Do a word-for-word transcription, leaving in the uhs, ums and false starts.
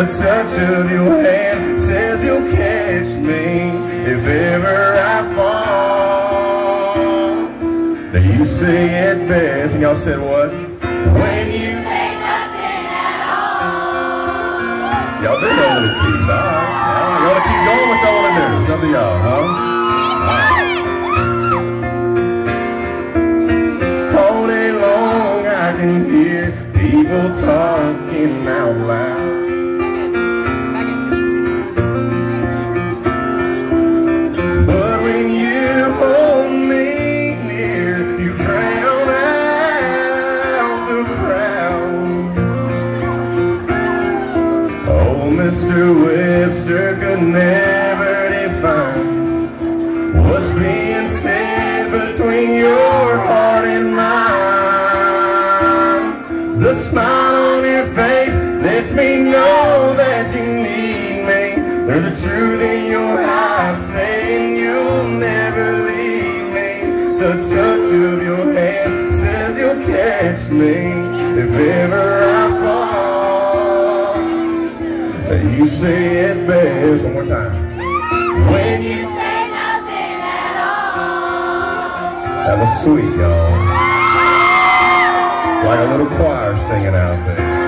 The touch of your hand says you'll catch me if ever I fall. Now you say it best, and y'all said what? When you say nothing at all. Y'all do know the key, alright? You wanna keep going? What y'all wanna do? It's up to y'all, huh? Right. All day long I can hear people talking out loud. But when you hold me near, you drown out the crowd. Oh, Mister Webster could never define what's being said between your heart and mine. The smile on your face lets me know that you need me. There's a truth in your eyes saying you'll never leave me. The touch of your hand says you'll catch me if ever I fall. You say it best. One more time. When you say nothing at all. That was sweet, y'all. Like a little choir singing out there.